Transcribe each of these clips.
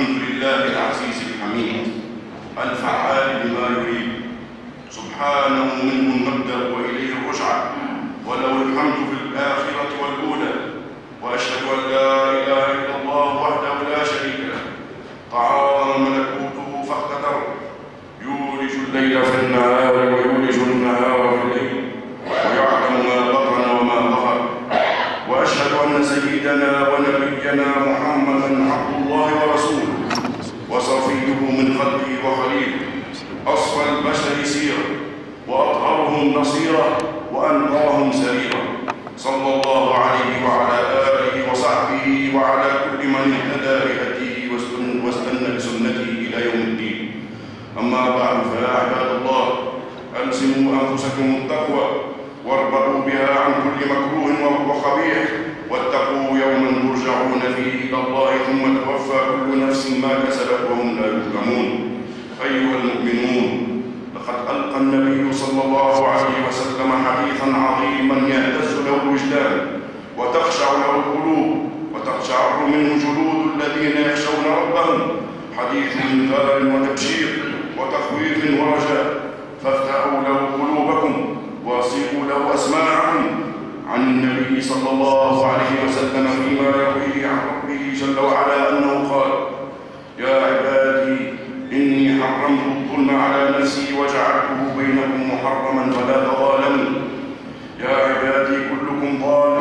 الحمد لله العزيز الحميد الفعال لما يريد، سبحانه منه المبدأ وإليه الرجعة، وله الحمد في الآخرة والأولى. وأشهد أن لا إله إلا الله وحده لا شريك له، تعاظم ملكوته فاقتدر، يولج الليل في النهار ويولج النهار في الليل، ويعلم ما بطن وما ظهر. وأشهد أن سيدنا ونبينا محمدًا عبد الله ورسوله، وصفيه من خلقه وخليله، أصفى البشر سيرة، وأطهرهم نصيرا، وأنقاهم سريرا، صلى الله عليه وعلى آله وصحبه وعلى كل من اهتدى بهديه واستنى بسنته إلى يوم الدين. أما بعد، فيا عباد الله، ألزموا أنفسكم التقوى، واربطوا بها عن كل مكروه وخبيث، واتقوا يوما ترجعون فيه إلى الله ثم توفى كل نفس ما كسبت وهم لا يظلمون. أيها المؤمنون، لقد ألقى النبي صلى الله عليه وسلم حديثا عظيما يهتز له الوجدان وتخشع له القلوب وتقشعر منه جلود الذين يخشون ربهم، حديث انذار وتبشير وتخويف ورجاء، فافتحوا له قلوبكم واصغوا له أسماعكم. عن النبي صلى الله عليه وسلم فيما يرويه عن ربه جل وعلا أنه قال: يا عبادي إني حرمت الظلم على نفسي وجعلته بينكم محرما فلا تظالموا. يا عبادي كلكم ضال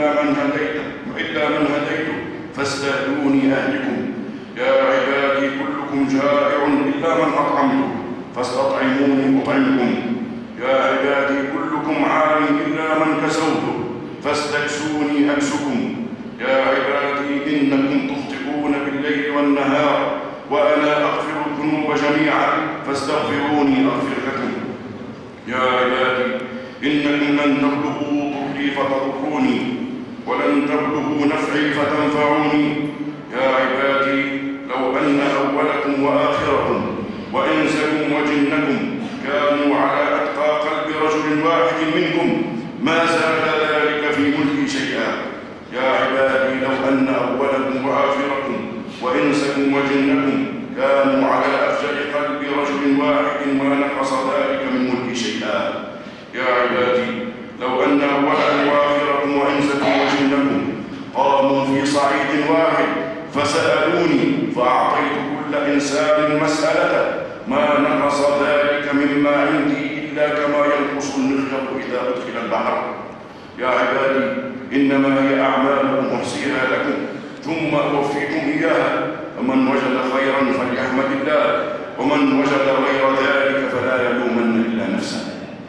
إلا من هديته فاستهدوني أهدكم. يا عبادي كلكم جائع إلا من أطعمته فاستطعموني أطعمكم. يا عبادي كلكم عار إلا من كسوته فاستكسوني أكسكم. يا عبادي إنكم تخطئون بالليل والنهار وأنا أغفر الذنوب جميعا فاستغفروني أغفر لكم. يا عبادي إنكم لن تبلغوا ضري فتضروني ولن تبلغوا نفعي فتنفعوني. يا عبادي لو أن أولكم وآخركم وإنسكم وجنكم كانوا على أتقى قلب رجل واحد منكم ما زاد ذلك في ملكي شيئا. يا عبادي لو أن أولكم وآخركم وإنسكم وجنكم كانوا على أفجر قلب رجل واحد ما نقص ذلك من ملكي شيئا. يا عبادي لو أن أولكم وآخركم وإنسكم وجنكم قاموا في صعيد واحد فسألوني فأعطيت كل إنسان مسألته ما نقص ذلك مما عندي إلا كما ينقص المخيط إذا أدخل البحر. يا عبادي إنما هي أعمالكم أحصيها لكم ثم أوفيكم إياها، فمن وجد خيرا فليحمد الله، ومن وجد غير ذلك فلا يلومن إلا نفسه.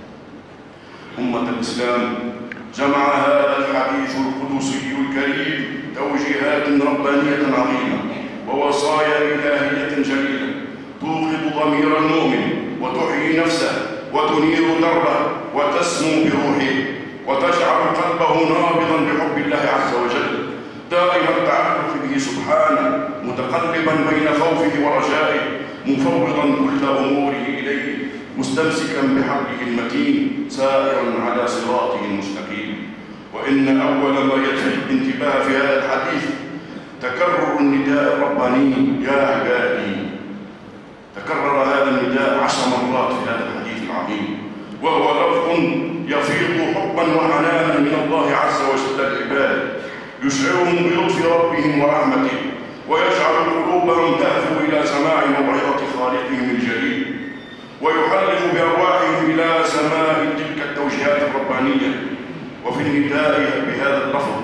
أمة الإسلام، جمع هذا الحديث القدسي الكريم توجيهات ربانية عظيمة ووصايا إلهية جليلة توقظ ضمير المؤمن وتحيي نفسه وتنير دربه وتسمو بروحه وتجعل قلبه نابضا بحب الله عز وجل، دائم التعلق به سبحانه، متقلبا بين خوفه ورجائه، مفوضا كل أموره إليه، مستمسكا بحبله المتين، سائرا على صراطه المستقيم. وإن أول ما يلفت الانتباه في هذا الحديث تكرر النداء الرباني: يا عبادي. تكرر هذا النداء 10 مرات في هذا الحديث العظيم، وهو لفظ يفيض حبا وحنانا من الله عز وجل للعباد، يشعرهم بلطف ربهم ورحمته، ويجعل قلوبهم تهفو إلى سماع موعظة خالقهم الجليل، ويحلق بأرواحهم إلى سماع تلك التوجيهات الربانية. وفي النداء بهذا اللفظ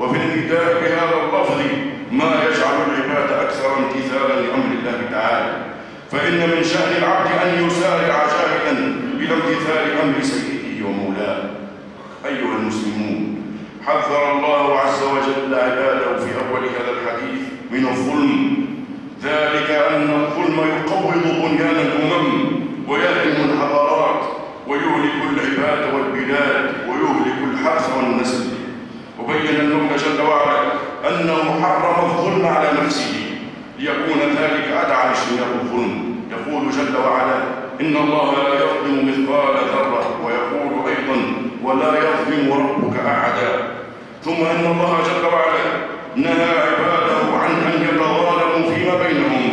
ما يجعل العباد أكثر امتثالا لأمر الله تعالى، فإن من شأن العبد أن يسارع جاهدا إلى امتثال أمر سيده ومولاه. أيها المسلمون، حذر الله عز وجل عباده في أول هذا الحديث من الظلم، ذلك أن الظلم يقوض بنيان الأمم ويهدم الحضارات ويهلك العباد والبلاد ويهلك الحرث والنسل. وبين المولى جل وعلا أنه حرم الظلم على نفسه ليكون ذلك أدعى لاجتناب الظلم. يقول جل وعلا: إن الله لا يظلم مثقال ذرة، ويقول أيضا: ولا يظلم ربك أحدا. ثم إن الله جل وعلا نهى عباده عن أن يتظالموا فيما بينهم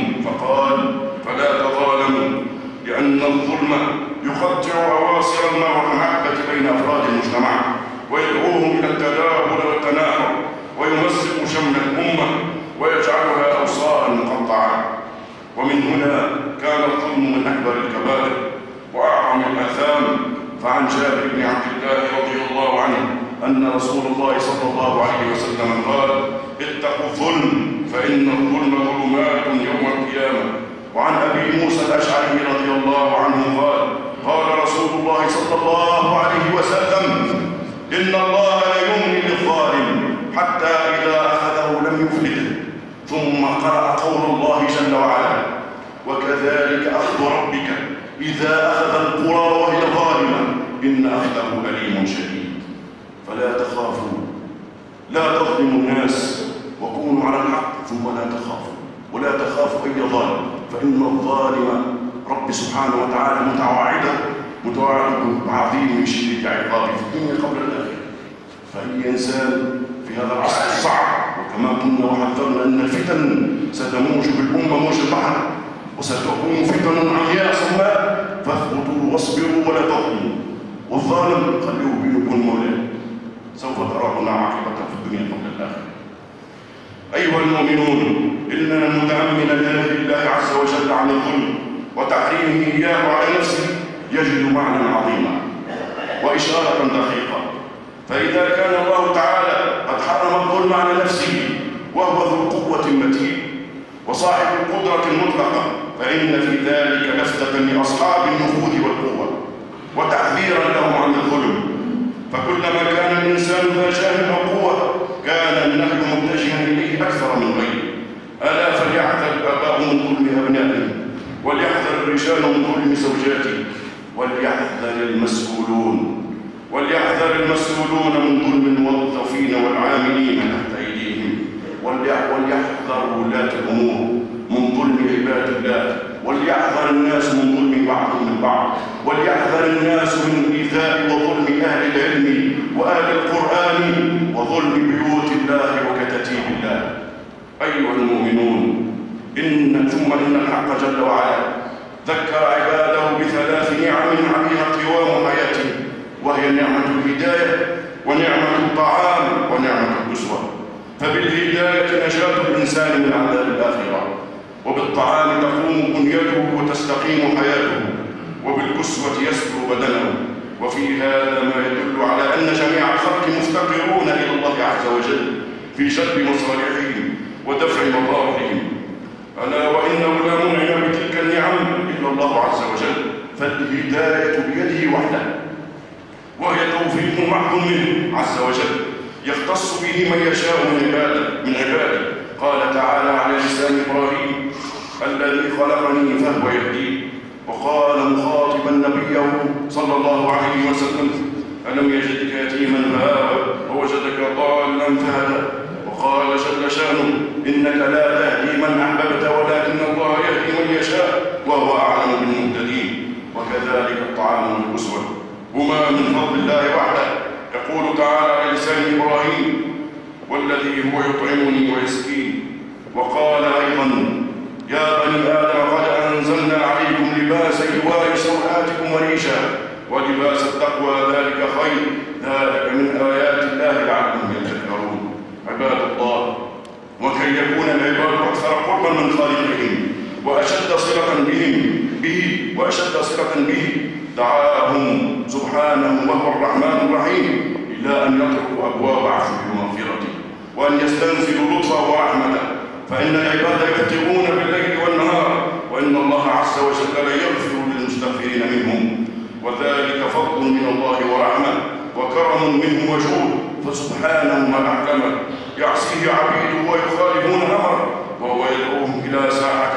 والظلم يقطع أواصر المحبة بين أفراد المجتمع ويدعوهم إلى التدابر والتناحر ويمزق شمل الأمة ويجعلها أوصارا مقطعة. ومن هنا كان الظلم من أكبر الكبائر وأعظم الآثام. فعن جابر بن عبد الله رضي الله عنه أن رسول الله صلى الله عليه وسلم قال: اتقوا الظلم فإن الظلم ظلمات يوم القيامة. وعن أبي موسى الأشعري رضي الله عنه قال: قال رسول الله صلى الله عليه وسلم: إن الله لا يملي للظالم حتى إذا أخذه لم يفلته. ثم قرأ قول الله جل وعلا: وكذلك أخذ ربك إذا أخذ القرى وهي ظالمة إن أخذه أليم شديد. فلا تخافوا، لا تظلموا الناس، وكونوا على الحق ثم لا تخافوا، ولا تخافوا أي ظالم، فإن الظالم رب سبحانه وتعالى متوعد عظيم من شديد عقابه في الدنيا قبل الآخرة. فأي إنسان في هذا العصر الصعب، وكما كنا وحذرنا أن الفتن ستموج بالأمة موج البحر، وستكون فتن عمياء صماء، فاثبتوا واصبروا ولا تظلموا، والظالم خلوه بينكم مولاه، سوف ترون عاقبته في الدنيا قبل الآخرة. أيها المؤمنون، إننا متأملا لنهي الله عز وجل عن الظلم وتحريمه إياه على نفسه يجد معنى عظيما وإشارة دقيقة. فإذا كان الله تعالى قد حرم الظلم على نفسه وهو ذو القوة المتين وصاحب القدرة المطلقة، فإن في ذلك لفتة لأصحاب النفوذ والقوة وتحذيرا لهم عن الظلم. فكلما كان الإنسان ذا جاه أو قوة كان النهي متجها إليه أكثر من غيره. ألا فليحذر الآباء من ظلم أبنائهم، وليحذر الرجال من ظلم زوجاتهم، وليحذر المسؤولون من ظلم الموظفين والعاملين تحت أيديهم، وليحذر ولاة الأمور من ظلم عباد الله، وليحذر الناس من ظلم بعضهم من بعض، وليحذر الناس من إيذاء وظلم أهل العلم وأهل القرآن وظلم بيوت الله وكتاتيب الله. أيها المؤمنون، إن الحق جل وعلا ذكر عباده بثلاث نعم عليها قوام حياته، وهي نعمة الهداية ونعمة الطعام ونعمة الكسوة. فبالهداية نجاة الإنسان من عذاب الآخرة، وبالطعام تقوم بنيته وتستقيم حياته، وبالكسوة يستر بدنه. وفي هذا ما يدل على أن جميع الخلق مفتقرون إلى الله عز وجل في جلب مصالحهم ودفع مضارهم. ألا وإنه لا منعم بتلك النعم إلا الله عز وجل، فالهداية بيده وحده، وهي توفيق محض منه عز وجل يختص به من يشاء من عباده. قال تعالى على لسان إبراهيم: الذي خلقني فهو يهدين. وقال مخاطبا نبيه صلى الله عليه وسلم: ألم يجدك يتيما فآوى ووجدك ضالا فهدى. وقال جل شأنه: إنك لا تهدي من أحببت ولكن الله يهدي من يشاء وهو أعلم بالمهتدين. وكذلك الطعام والكسوة هما من فضل الله وحده. يقول تعالى على لسان إبراهيم: والذي هو يطعمني ويسقين. وقال أيضا: يا بني آدم قد أنزلنا عليكم لباسا يواري سوآتكم وريشا ولباس التقوى ذلك خير ذلك من آيات الله لعلهم يتذكرون. عباد الله، وكي يكون العباد أكثر قربا من خالقهم وأشد صلة به دعاهم سبحانه وهو الرحمن الرحيم إلى أن يتركوا أبواب عفوه ومغفرته وأن يستنزلوا لطفه ورحمته. فإن العباد يفترون بالليل والنهار، وإن الله عز وجل لا يغفر للمستغفرين منهم، وذلك فضل من الله ورحمة وكرم منه وجود، فسبحانه ما أحكمه يعصيه عبيده ويخالفون أمره، وهو يدعوهم إلى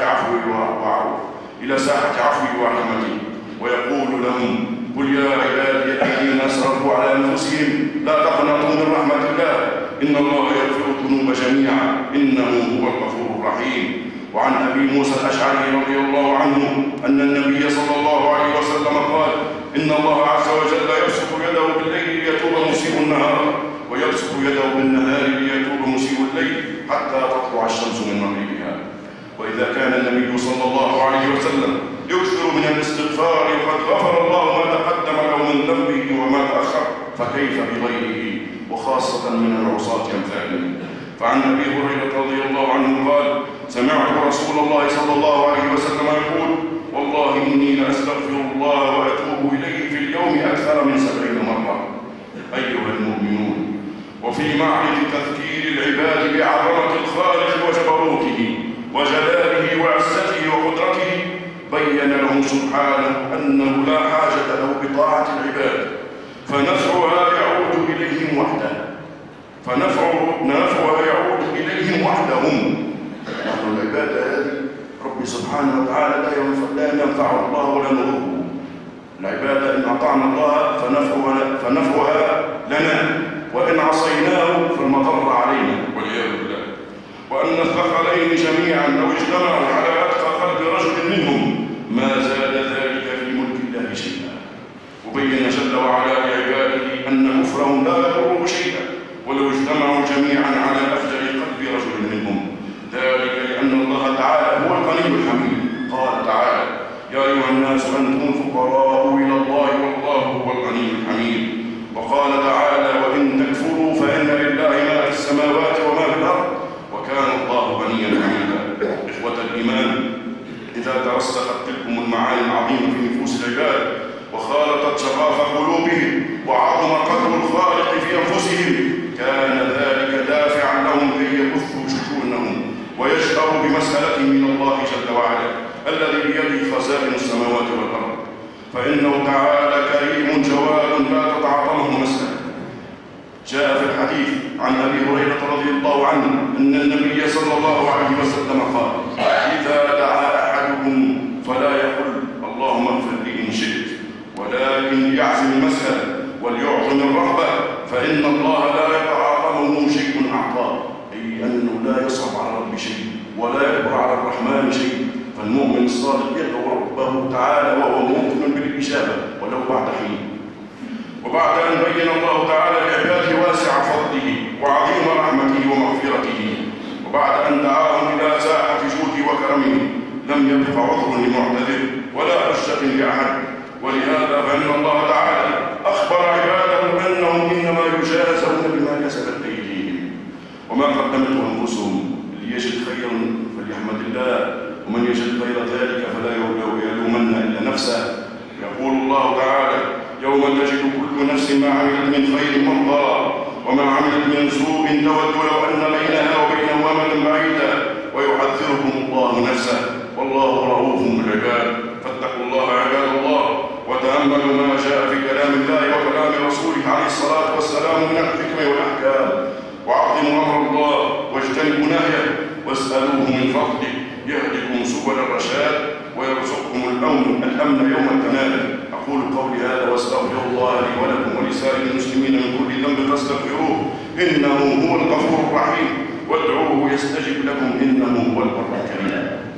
ساحة عفوه ورحمته، ويقول لهم: قل يا عبادي الذين أسرفوا على أنفسهم لا تقنطوا من رحمة الله إن الله يغفر الذنوب جميعا إنه هو الغفور الرحيم. وعن أبي موسى الأشعري رضي الله عنه أن النبي صلى الله عليه وسلم قال: إن الله عز وجل يبسط يده بالليل ليتوب مسيء النهار، ويبسط يده بالنهار ليتوب مسيء الليل حتى تطلع الشمس من مغربها. وإذا كان النبي صلى الله عليه وسلم يكثر من الاستغفار وقد غفر الله ما تقدم له من ذنبه وما تأخر، فكيف بغيره وخاصة من العصاة أمثالهم. فعن أبي هريرة رضي الله عنه قال: سمعت رسول الله صلى الله عليه وسلم يقول: والله إني لأستغفر الله وأتوب إليه في اليوم أكثر من 70 مرة. أيها المؤمنون، وفي معرض تذكير العباد بعظمة الخالق وجبروته وجلاله وعزته وقدرته، بين لهم سبحانه أنه لا حاجة له بطاعة العباد، فنفعها يعود إليهم وحدهم. نحن العبادة هذه رب سبحانه وتعالى لا ينفع الله ولا نضره. العبادة إن أطعنا الله فنفعها لنا، وإن عصيناه فالمضر علينا والعياذ بالله. وأن الثقلين جميعا لو اجتمعوا على أتقى قلب رجل منهم ما زاد ذلك في ملك الله شيئا. وبين جل وعلا لعباده أن كفرهم لا يضره شيئا ولو اجتمعوا جميعا على أفجر قلب رجل منهم، ذلك لأن الله تعالى هو الغني الحميد. قال تعالى: يا أيها الناس أنتم الفقراء إلى الله والله هو الغني الحميد. وقال تعالى: وإن تكفروا فإن لله ما في السماوات وما في الأرض وكان الله غنيا حميدا. إخوة الإيمان، إذا ترسخت تلكم المعاني العظيمة في نفوس العباد وخالطت شغاف قلوبهم وعظم قدر الخالق في أنفسهم، كان ذلك دافعا لهم كي يبثوا شجونهم ويجأروا بمسألة من الله جل وعلا الذي بيده خزائن السماوات والأرض، فإنه تعالى كريم جواد لا تتعاطمه مسألة. جاء في الحديث عن أبي هريرة رضي الله عنه أن النبي صلى الله عليه وسلم قال: إذا دعا أحدكم فلا يقل اللهم اغفر لي إن شئت، ولكن يعزم المسألة وليعظم الرغبة، فإن الله لا يتعاطمه شيء أعطاه، أي أنه لا يصعب على رب شيء ولا يكبر على الرحمن شيء. فالمؤمن الصادق يدعو ربه تعالى وهو موقن بالإجابة ولو بعد حين. وبعد أن بين الله تعالى لعباده واسع فضله وعظيم رحمته ومغفرته، وبعد أن دعاهم إلى ساعة جوده وكرمه، لم يبق عذر لمعتذر ولا حجة لأحد. ولهذا فإن الله تعالى أخبر عباده أنهم إنما يجازون بما كسبت أيديهم وما قدمته أنفسهم. اللي يجد خيرا فليحمد الله، ومن يجد غير ذلك فلا يلومن إلا نفسه. يقول الله تعالى: يوم تجد كل نفس ما عملت من خير محضرا وما عملت من سوء تود لو أن بينها وبينه أمدا بعيدا ويحذركم الله نفسه والله رؤوف بالعباد. فاتقوا الله عباد الله، وتأملوا ما جاء في كلام الله وكلام رسوله عليه الصلاة والسلام من الحكمة والأحكام، وعظموا أمر الله واجتنبوا نهيه، واسألوه من فضله يهدكم سبل الرشاد ويرزقكم الأمن يوم التنادي. أقول قولي هذا واستغفر الله لي ولكم ولسائر المسلمين من كل ذنب فاستغفروه إنه هو الغفور الرحيم، وادعوه يستجب لكم إنه هو البر الكريم.